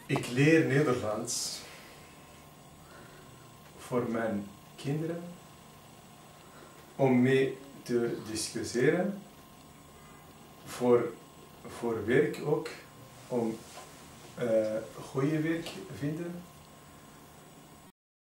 Ik leer Nederlands voor mijn kinderen, om mee te discussiëren, voor werk ook, om goede werk te vinden.